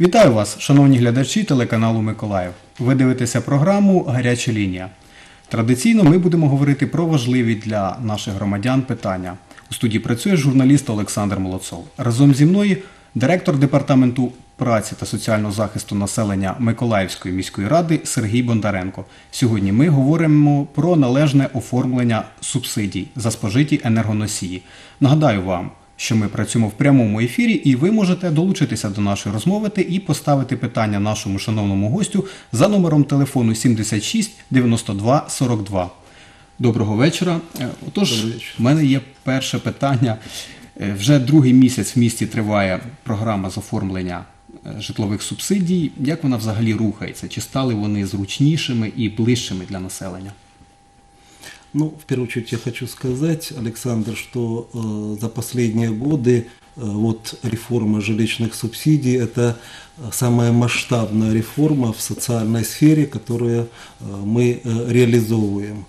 Вітаю вас, шановні глядачі телеканалу Миколаїв. Ви дивитеся програму «Гаряча лінія». Традиційно ми будемо говорити про важливі для наших громадян питання. У студії працює журналіст Олександр Молодцов. Разом зі мною директор Департаменту праці та соціального захисту населення Миколаївської міської ради Сергій Бондаренко. Сьогодні ми говоримо про належне оформлення субсидій за спожиті енергоносії. Нагадаю вам, що ми працюємо в прямому ефірі, і ви можете долучитися до нашої розмови і поставити питання нашому шановному гостю за номером телефону 76 92 42. Доброго вечора. Отож, в мене є перше питання. Вже другий місяць в місті триває програма з оформлення житлових субсидій. Як вона взагалі рухається? Чи стали вони зручнішими і ближчими для населення? Ну, в первую очередь я хочу сказать, Александр, что за последние годы вот реформа жилищных субсидий – это самая масштабная реформа в социальной сфере, которую мы реализовываем.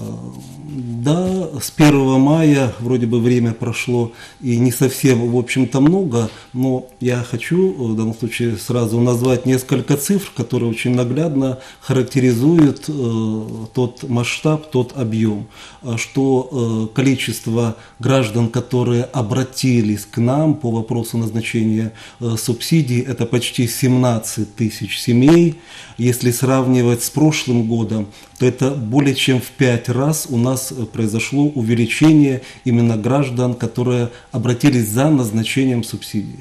Да, с 1 мая вроде бы время прошло и не совсем, в общем-то, много, но я хочу в данном случае сразу назвать несколько цифр, которые очень наглядно характеризуют тот масштаб, тот объем, что количество граждан, которые обратились к нам по вопросу назначения субсидий, это почти 17 тысяч семей. Если сравнивать с прошлым годом, то это более чем в 5 раз у нас произошло увеличение именно граждан, которые обратились за назначением субсидий.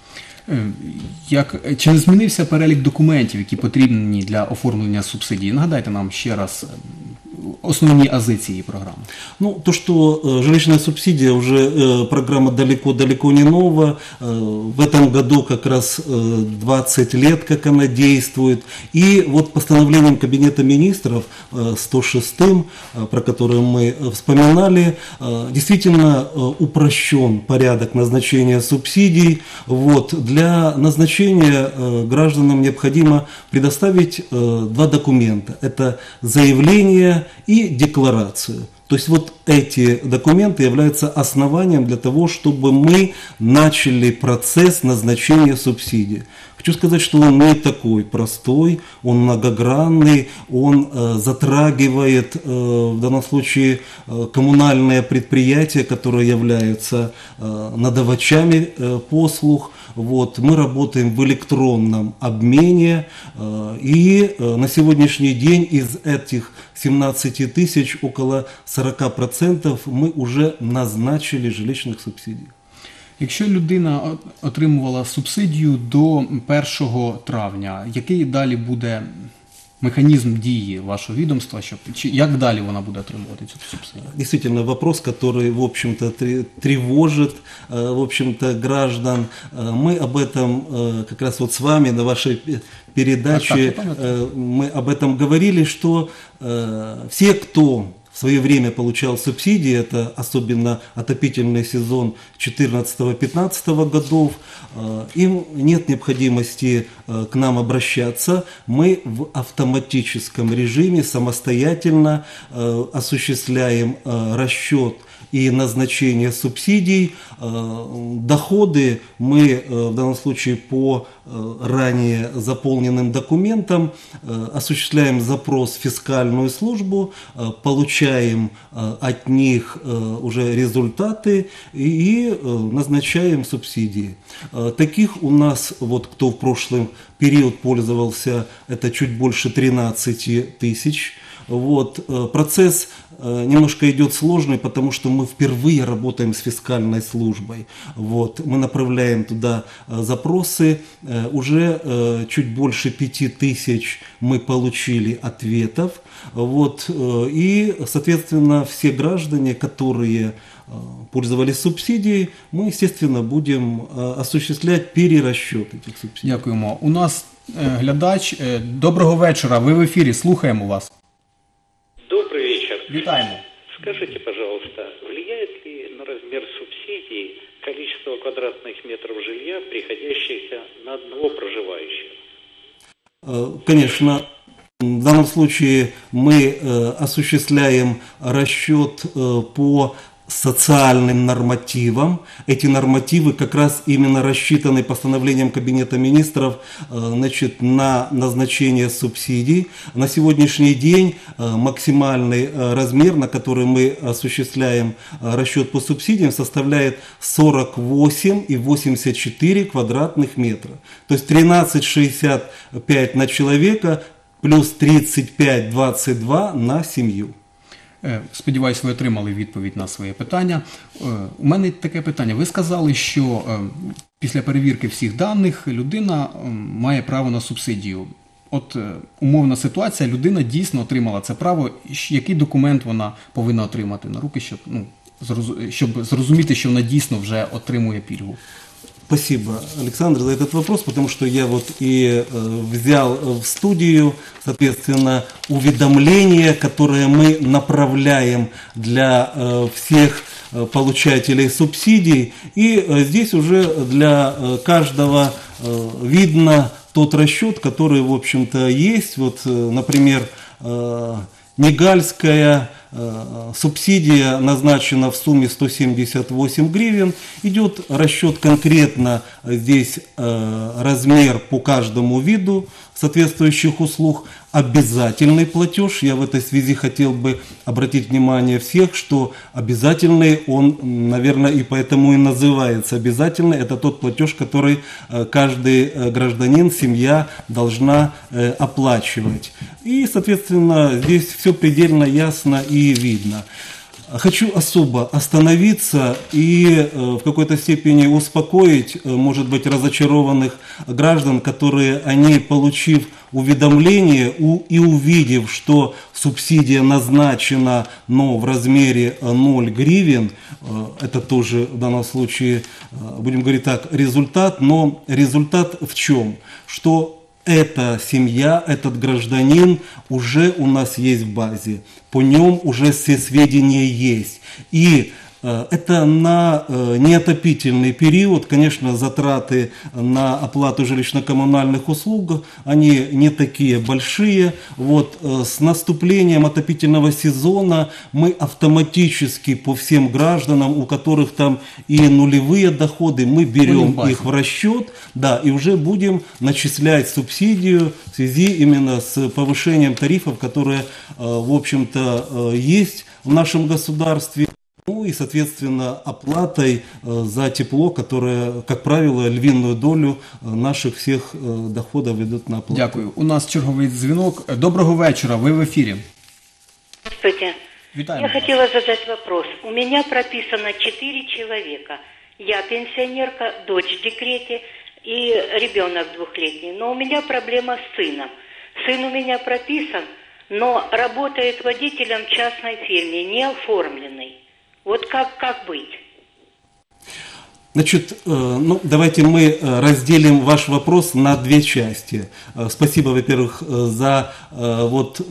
Чи не змінився перелік документів, які потрібні для оформлення субсидій? Нагадайте нам ще раз основні ази цієї програми. Ну, то, что жилищная субсидия уже программа далеко не новая. В этом году как раз 20 лет, как она действует. И вот постановлением Кабинета министров 106, про которое мы вспоминали, действительно упрощен порядок назначения субсидий. Вот. Для назначения гражданам необходимо предоставить два документа. Это заявление и декларацию. То есть вот эти документы являются основанием для того, чтобы мы начали процесс назначения субсидий. Хочу сказать, что он не такой простой, он многогранный, он затрагивает в данном случае коммунальные предприятия, которые являются надавачами послуг. Вот, мы работаем в электронном обмене, и на сегодняшний день из этих 17 тысяч около 40% мы уже назначили жилищных субсидий. Якщо людина отримувала субсидію до 1 травня, який далі буде механизм дії вашего ведомства, як далі вона буде отримувати цю субсидію? Действительно, вопрос, который, в общем-то, тревожит, в общем-то, граждан. Мы об этом как раз вот с вами на вашей передаче, мы об этом говорили, что все, кто в свое время получал субсидии, это особенно отопительный сезон 2014-2015 годов, им нет необходимости к нам обращаться. Мы в автоматическом режиме самостоятельно осуществляем расчет и назначение субсидий. Доходы мы в данном случае по ранее заполненным документам осуществляем запрос в фискальную службу, получаем от них уже результаты и назначаем субсидии. Таких у нас, вот кто в прошлый период пользовался, это чуть больше 13 тысяч. Вот. Процесс немножко идет сложный, потому что мы впервые работаем с фискальной службой. Вот. Мы направляем туда запросы. Уже чуть больше 5 тысяч мы получили ответов. Вот. И, соответственно, все граждане, которые пользовались субсидией, мы, естественно, будем осуществлять перерасчет этих субсидий. Дякуємо. У нас глядач. Доброго вечора. Ви в ефірі. Слухаємо вас. Добрый вечер. Витаем. Скажите, пожалуйста, влияет ли на размер субсидий количество квадратных метров жилья, приходящихся на одного проживающего? Конечно, в данном случае мы осуществляем расчет по социальным нормативам. Эти нормативы как раз именно рассчитаны постановлением Кабинета министров значит, на назначение субсидий. На сегодняшний день максимальный размер, на который мы осуществляем расчет по субсидиям, составляет 48,84 квадратных метра. То есть 13,65 на человека плюс 35,22 на семью. Сподіваюсь, ви отримали відповідь на своє питання. У мене таке питання. Ви сказали, що після перевірки всіх даних людина має право на субсидію. От умовна ситуація, людина дійсно отримала це право. Який документ вона повинна отримати на руки, щоб зрозуміти, що вона дійсно вже отримує пільгу? Спасибо, Александр, за этот вопрос, потому что я вот и взял в студию, соответственно, уведомления, которые мы направляем для всех получателей субсидий. И здесь уже для каждого видно тот расчет, который, в общем-то, есть. Вот, например, Негальская субсидия назначена в сумме 178 гривен. Идет расчет конкретно здесь размер по каждому виду соответствующих услуг. Обязательный платеж. Я в этой связи хотел бы обратить внимание всех, что обязательный он, наверное, и поэтому и называется обязательный. Это тот платеж, который каждый гражданин, семья должна оплачивать. И, соответственно, здесь все предельно ясно и видно. Хочу особо остановиться и в какой-то степени успокоить, может быть, разочарованных граждан, которые, они, получив уведомление и увидев, что субсидия назначена, но в размере 0 гривен, это тоже в данном случае, будем говорить так, результат, но результат в чем? Что эта семья, этот гражданин уже у нас есть в базе, по нем уже все сведения есть. И это на неотопительный период, конечно, затраты на оплату жилищно-коммунальных услуг, они не такие большие. Вот, с наступлением отопительного сезона мы автоматически по всем гражданам, у которых там и нулевые доходы, мы берем их в расчет, да, и уже будем начислять субсидию в связи именно с повышением тарифов, которые, в общем-то, есть в нашем государстве. Ну и, соответственно, оплатой за тепло, которое, как правило, львиную долю наших всех доходов идут на оплату. Дякую. У нас черговий дзвінок. Доброго вечора, ви в ефірі. Здравствуйте. Вітаємо Я вас. хотела задать вопрос. У меня прописано 4 человека. Я пенсионерка, дочь в декрете и ребенок 2-летний. Но у меня проблема с сыном. Сын у меня прописан, но работает водителем в частной фирме, не оформленный. Вот как быть? Значит, ну, давайте мы разделим ваш вопрос на две части. Спасибо, во-первых, за вот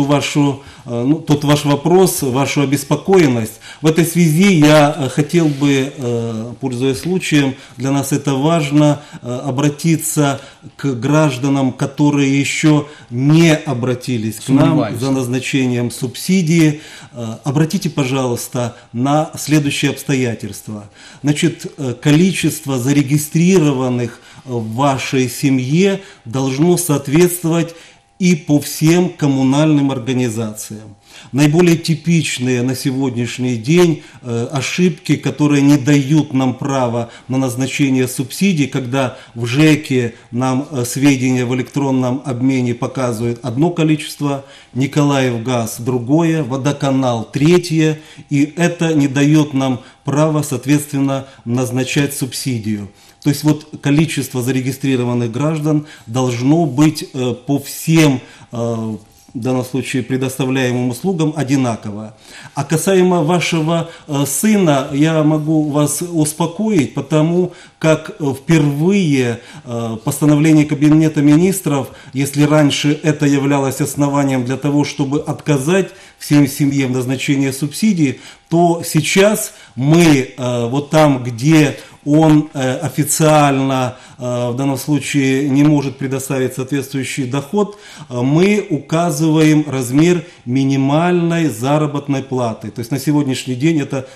тот ваш вопрос, вашу обеспокоенность. В этой связи я хотел бы, пользуясь случаем, для нас это важно, обратиться к гражданам, которые еще не обратились к нам за назначением субсидии. Обратите, пожалуйста, на следующие обстоятельства. Значит, количество зарегистрированных в вашей семье должно соответствовать и по всем коммунальным организациям. Наиболее типичные на сегодняшний день ошибки, которые не дают нам права на назначение субсидий, когда в ЖЭКе нам сведения в электронном обмене показывают одно количество, Николаевгаз другое, Водоканал третье, и это не дает нам права, соответственно, назначать субсидию. То есть вот количество зарегистрированных граждан должно быть по всем, в данном случае, предоставляемым услугам одинаково. А касаемо вашего сына, я могу вас успокоить, потому как впервые постановление Кабинета министров, если раньше это являлось основанием для того, чтобы отказать всем семьям назначения субсидий, то сейчас мы вот там, где он официально в данном случае не может предоставить соответствующий доход, мы указываем размер минимальной заработной платы. То есть на сегодняшний день это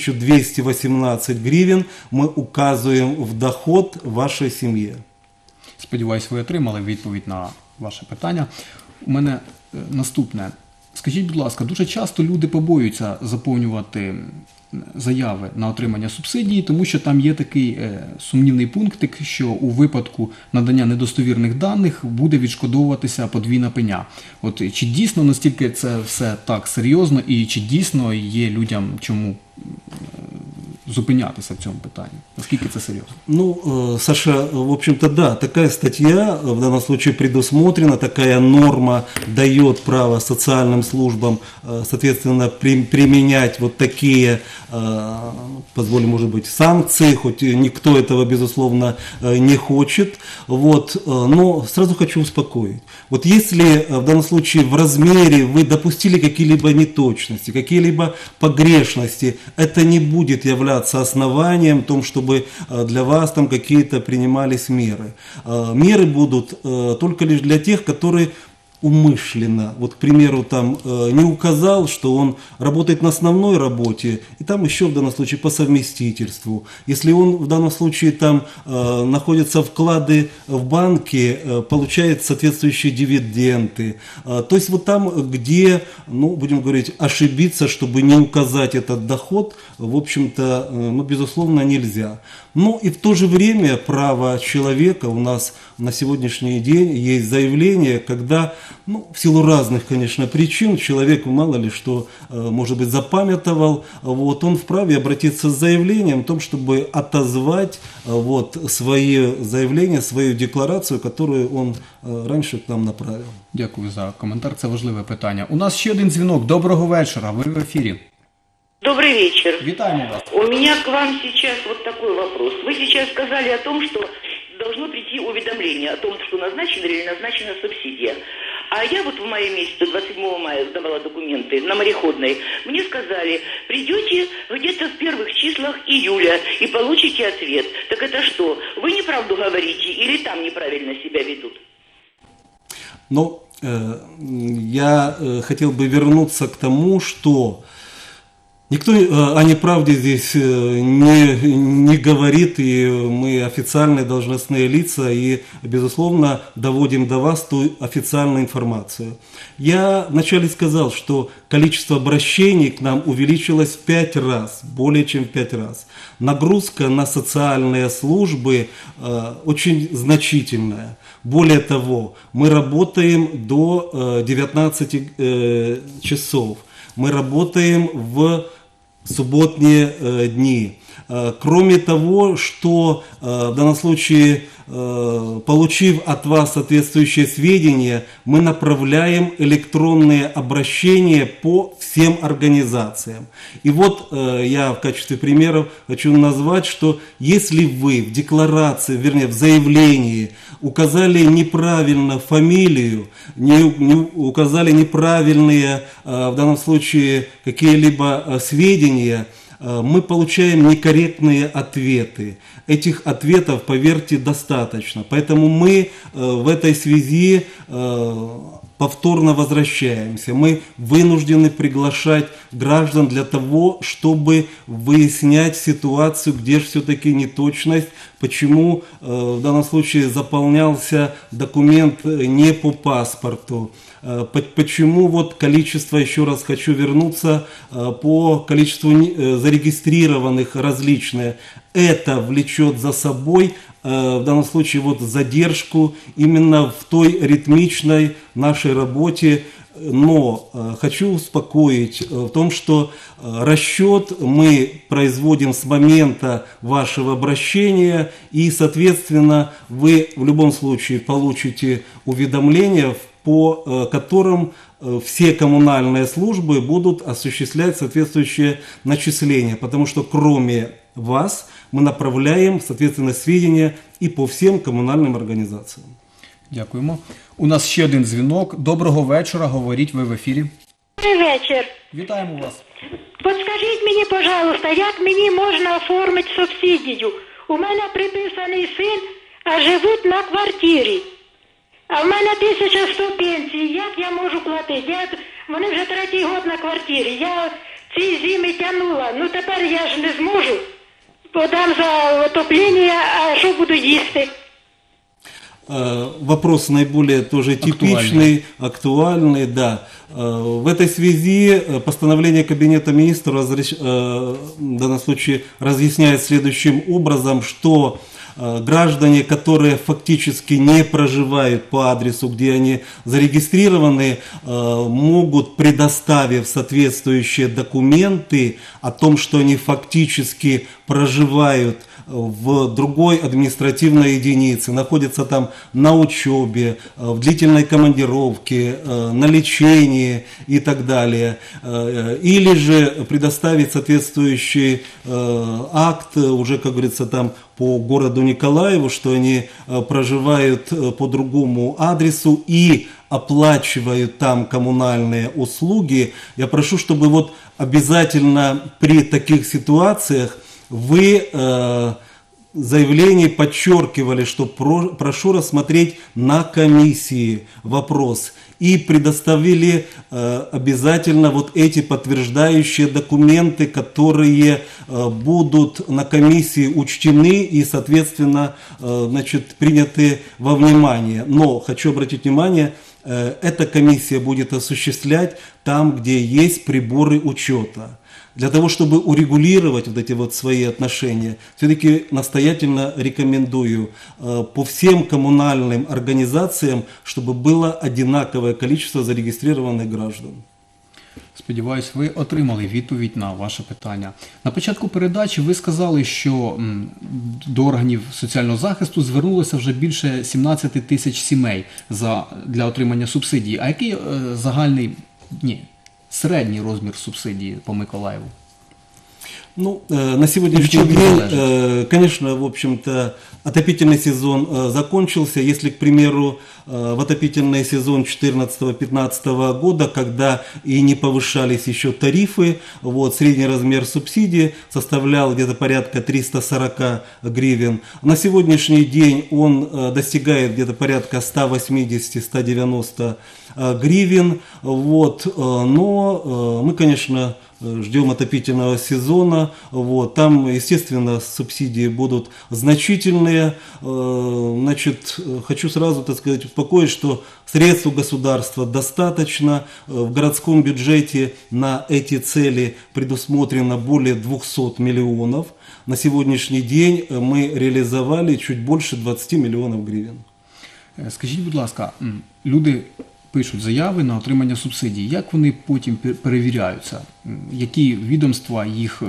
1218 гривен мы указываем в доход вашей семье. Сподіваюсь, ви отримали відповідь на ваше питання. У мене наступне. Скажіть, будь ласка, дуже часто люди побоюються заповнювати заяви на отримання субсидії, тому що там є такий сумнівний пунктик, що у випадку надання недостовірних даних буде відшкодовуватися подвійна пеня. От чи дійсно настільки це все так серйозно і чи дійсно є людям чому зупинятися в цьому питанні? Наскільки це серйозно? Ну, Саша, в общем-то, да, такая статья в данном случае предусмотрена, такая норма дает право социальным службам, соответственно, применять вот такие, позволим, может быть, санкции, хоть никто этого, безусловно, не хочет. Вот, но сразу хочу успокоить. Вот если в данном случае в размере вы допустили какие-либо неточности, какие-либо погрешности, это не будет являться основанием в том, чтобы для вас там какие-то принимались меры. Меры будут только лишь для тех, которые умышленно, вот, к примеру, там не указал, что он работает на основной работе, и там еще в данном случае по совместительству. Если он в данном случае там находятся вклады в банке, получает соответствующие дивиденды. То есть вот там, где, ну, будем говорить, ошибиться, чтобы не указать этот доход, в общем-то, ну, безусловно, нельзя. Но и в то же время право человека у нас на сегодняшний день есть заявление, когда, ну, в силу разных, конечно, причин, человек мало ли что, может быть, запамятовал, вот, он вправе обратиться с заявлением о том, чтобы отозвать вот, свои заявления, свою декларацию, которую он раньше к нам направил. Дякую за коментар, це важливе питання. У нас ще один дзвінок. Доброго вечора, ви в ефірі. Добрый вечер. Вітаємо вас. У меня к вам сейчас вот такой вопрос. Вы сейчас сказали о том, что должно прийти уведомление о том, что назначена или не назначена субсидия. А я вот в мае месяце, 27 мая, сдавала документы на мореходной. Мне сказали, придете где-то в первых числах июля и получите ответ. Так это что, вы неправду говорите или там неправильно себя ведут? Но я хотел бы вернуться к тому, что никто о неправде здесь не говорит, и мы официальные должностные лица, и, безусловно, доводим до вас ту официальную информацию. Я вначале сказал, что количество обращений к нам увеличилось в 5 раз, более чем в 5 раз. Нагрузка на социальные службы очень значительная. Более того, мы работаем до 19 часов. Мы работаем в субботние дни. Кроме того, что в данном случае, получив от вас соответствующие сведения, мы направляем электронные обращения по всем организациям. И вот я в качестве примеров хочу назвать, что если вы в декларации, вернее в заявлении указали неправильно фамилию, не указали неправильные в данном случае какие-либо сведения, мы получаем некорректные ответы. Этих ответов, поверьте, достаточно. Поэтому мы в этой связи повторно возвращаемся. Мы вынуждены приглашать граждан для того, чтобы выяснять ситуацию, где же все-таки неточность, почему в данном случае заполнялся документ не по паспорту. Почему вот количество, еще раз хочу вернуться, по количеству зарегистрированных различное, это влечет за собой в данном случае вот задержку именно в той ритмичной нашей работе. Но хочу успокоить в том, что расчет мы производим с момента вашего обращения, и, соответственно, вы в любом случае получите уведомления, по которым все коммунальные службы будут осуществлять соответствующие начисления, потому что кроме вас мы направляем, соответственно, сведения и по всем коммунальным организациям. Дякуємо. У нас ще один дзвінок. Доброго вечора, говоріть, ви в ефірі. Добрий вечір. Вітаємо вас. Подскажіть мені, пожалуйста, як мені можна оформити субсидію? У мене приписаний син, а живуть на квартирі. А в мене 1100 пенсій. Як я можу платити? Вони вже третій год на квартирі. Я ці зими тягнула. Ну тепер я ж не зможу. Подам за отоплення, а що буду їсти? Вопрос наиболее тоже типичный, актуальный, да. В этой связи постановление Кабинета министров в данном случае разъясняет следующим образом, что граждане, которые фактически не проживают по адресу, где они зарегистрированы, могут, предоставив соответствующие документы о том, что они фактически проживают в другой административной единице, находятся там на учебе, в длительной командировке, на лечении и так далее. Или же предоставить соответствующий акт, уже, как говорится, там по городу Николаеву, что они проживают по другому адресу и оплачивают там коммунальные услуги. Я прошу, чтобы вот обязательно при таких ситуациях вы заявлении подчеркивали, что прошу рассмотреть на комиссии вопрос и предоставили обязательно вот эти подтверждающие документы, которые будут на комиссии учтены и, соответственно, значит, приняты во внимание. Но хочу обратить внимание, эта комиссия будет осуществлять там, где есть приборы учета. Для того, чтобы урегулировать вот эти вот свои отношения, все-таки настоятельно рекомендую по всем коммунальным организациям, чтобы было одинаковое количество зарегистрированных граждан. Сподіваюсь, ви отримали відповідь на ваше питання. На початку передачі ви сказали, що до органів соціального захисту звернулося вже більше 17 тисяч сімей для отримання субсидії. А який середній розмір субсидії по Миколаєву? Ну, на сегодняшний день, конечно, в общем-то, отопительный сезон закончился. Если, к примеру, в отопительный сезон 2014-2015 года, когда и не повышались еще тарифы, вот, средний размер субсидии составлял где-то порядка 340 гривен. На сегодняшний день он достигает где-то порядка 180-190 гривен. Вот, но мы, конечно, ждем отопительного сезона. Вот, там, естественно, субсидии будут значительные. Значит, хочу сразу, так сказать, успокоить, что средств у государства достаточно. В городском бюджете на эти цели предусмотрено более 200 миллионов. На сегодняшний день мы реализовали чуть больше 20 миллионов гривен. Скажіть, будь ласка, люди пишуть заяви на отримання субсидій. Як вони потім перевіряються? Які відомства їх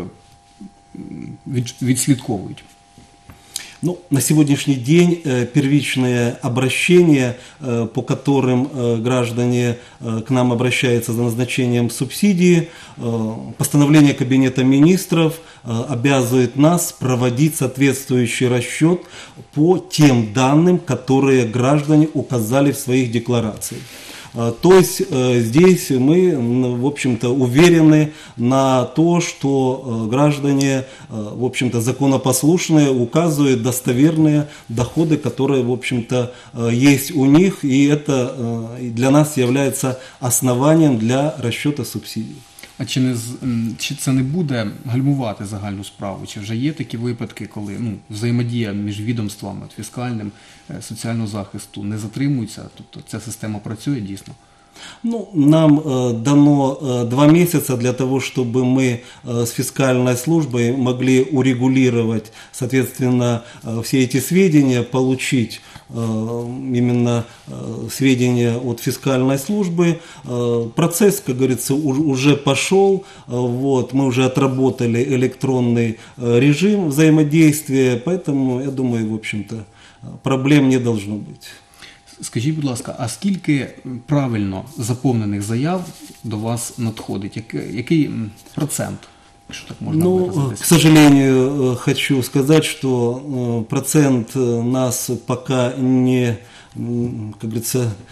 відслідковують? Ну, на сегодняшний день первичные обращения, по которым граждане к нам обращаются за назначением субсидии, постановление Кабинета министров обязывает нас проводить соответствующий расчет по тем данным, которые граждане указали в своих декларациях. То есть здесь мы, в общем-то, уверены на то, что граждане, в общем-то, законопослушные, указывают достоверные доходы, которые, в общем-то, есть у них, и это для нас является основанием для расчета субсидий. А чи це не буде гальмувати загальну справу? Чи вже є такі випадки, коли взаємодія між відомствами, фіскальним, соціального захисту не затримується? Тобто ця система працює дійсно? Ну, нам дано 2 месяца для того, чтобы мы с фискальной службой могли урегулировать, соответственно, все эти сведения, получить именно сведения от фискальной службы. Процесс, как говорится, уже пошел, вот, мы уже отработали электронный режим взаимодействия, поэтому, я думаю, в общем-то, проблем не должно быть. Скажіть, будь ласка, а скільки правильно заповнених заяв до вас надходить? Який процент, якщо так можна выразиться? К сожалению, хочу сказать, что процент нас пока не, как говорится,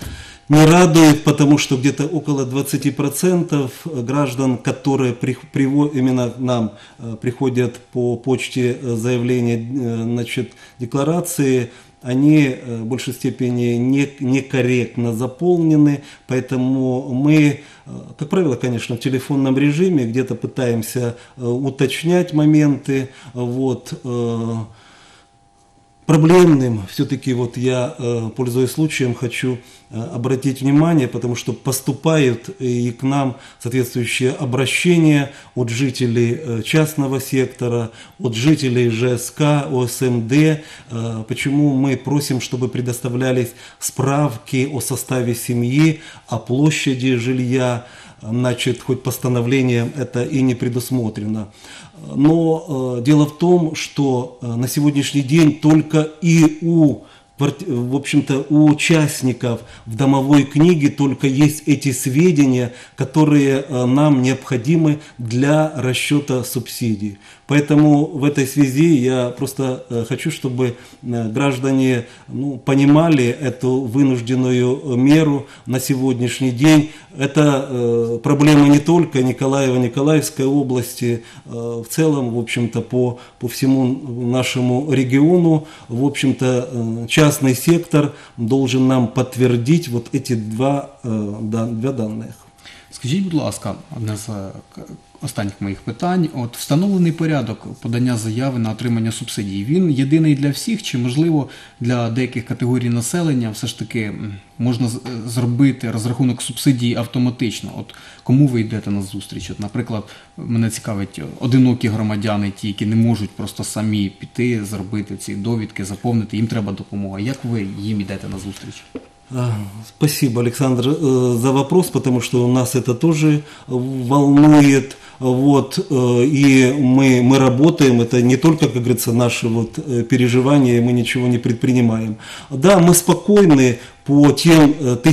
не радует, потому что где-то около 20% граждан, которые именно к нам приходят по почте заявления, значит, декларации, они в большей степени некорректно заполнены, поэтому мы, как правило, конечно, в телефонном режиме где-то пытаемся уточнять моменты, вот. Проблемным все-таки вот я, пользуясь случаем, хочу обратить внимание, потому что поступают и к нам соответствующие обращения от жителей частного сектора, от жителей ЖСК, ОСМД. Почему мы просим, чтобы предоставлялись справки о составе семьи, о площади жилья, значит, хоть постановлением это и не предусмотрено. Но дело в том, что на сегодняшний день только и в общем-то, у участников в домовой книге только есть эти сведения, которые нам необходимы для расчета субсидий. Поэтому в этой связи я просто хочу, чтобы граждане понимали эту вынужденную меру на сегодняшний день. Это проблема не только Николаева, Николаевской области, в целом, в общем-то, по всему нашему региону, в общем-то, частный сектор должен нам подтвердить вот эти два даних. Скажіть, будь ласка, одне з останніх моїх питань. От встановлений порядок подання заяви на отримання субсидій, він єдиний для всіх, чи, можливо, для деяких категорій населення все ж таки можна зробити розрахунок субсидій автоматично? От кому ви йдете на зустріч? От, наприклад, мене цікавить одинокі громадяни, ті, які не можуть просто самі піти, зробити ці довідки, заповнити, їм треба допомога. Як ви їм йдете на зустріч? Спасибо, Александр, за вопрос, потому что у нас это тоже волнует. Вот, и мы работаем, это не только, как говорится, наши вот переживания, мы ничего не предпринимаем. Да, мы спокойны по тем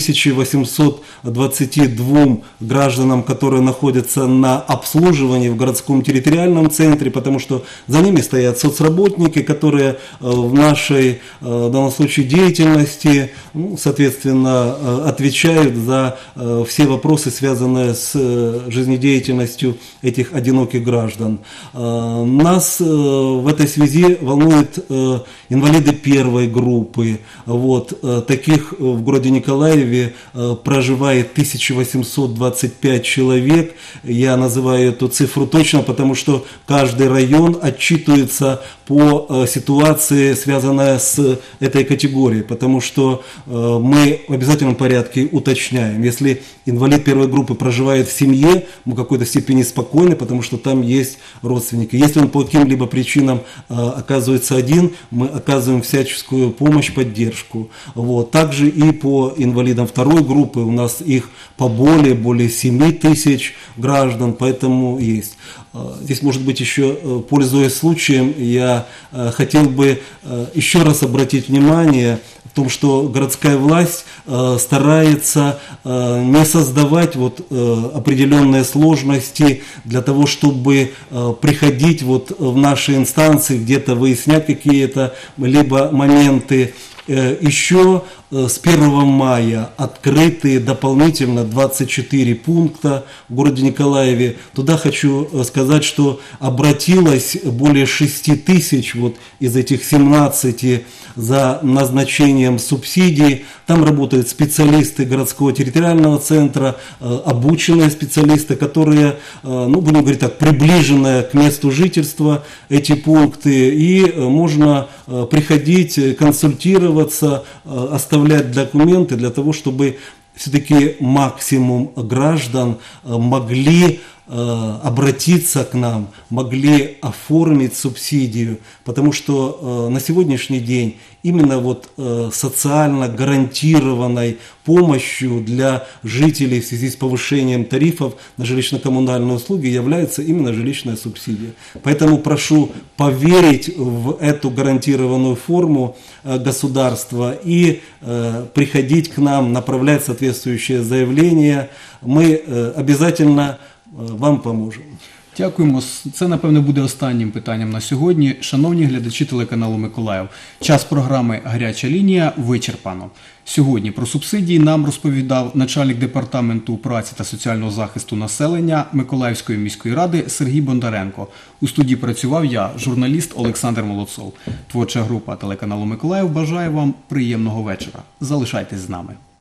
1822 гражданам, которые находятся на обслуживании в городском территориальном центре, потому что за ними стоят соцработники, которые в нашей, в данном случае, деятельности, соответственно, отвечают за все вопросы, связанные с жизнедеятельностью этих одиноких граждан. Нас в этой связи волнуют инвалиды первой группы. Вот, таких в городе Николаеве проживает 1825 человек. Я называю эту цифру точно, потому что каждый район отчитывается по ситуации, связанной с этой категорией, потому что мы в обязательном порядке уточняем. Если инвалид первой группы проживает в семье, мы в какой-то степени спокойны, потому что там есть родственники. Если он по каким-либо причинам оказывается один, мы оказываем всяческую помощь, поддержку. Вот. Также и по инвалидам второй группы, у нас их более 7 тысяч граждан, поэтому есть. Здесь, может быть, еще, пользуясь случаем, я хотел бы еще раз обратить внимание в том, что городская власть старается не создавать вот определенные сложности для того, чтобы приходить вот в наши инстанции, где-то выяснять какие-то либо моменты. Еще с 1 мая открыты дополнительно 24 пункта в городе Николаеве. Туда хочу сказать, что обратилось более 6 тысяч вот из этих 17 за назначением субсидий. Там работают специалисты городского территориального центра, обученные специалисты, которые, будем говорить так, приближенные к месту жительства эти пункты. И можно приходить, консультироваться, оставлять документы для того, чтобы все-таки максимум граждан могли обратиться к нам, могли оформить субсидию, потому что на сегодняшний день именно вот социально гарантированной помощью для жителей в связи с повышением тарифов на жилищно-коммунальные услуги является именно жилищная субсидия. Поэтому прошу поверить в эту гарантированную форму государства и приходить к нам, направлять соответствующие заявления. Мы обязательно вам поможем. Дякуємо. Це, напевно, буде останнім питанням на сьогодні. Шановні глядачі телеканалу Миколаїв, час програми «Гаряча лінія» вичерпано. Сьогодні про субсидії нам розповідав начальник департаменту праці та соціального захисту населення Миколаївської міської ради Сергій Бондаренко. У студії працював я, журналіст Олександр Молодцов. Творча група телеканалу Миколаїв бажає вам приємного вечора. Залишайтесь з нами.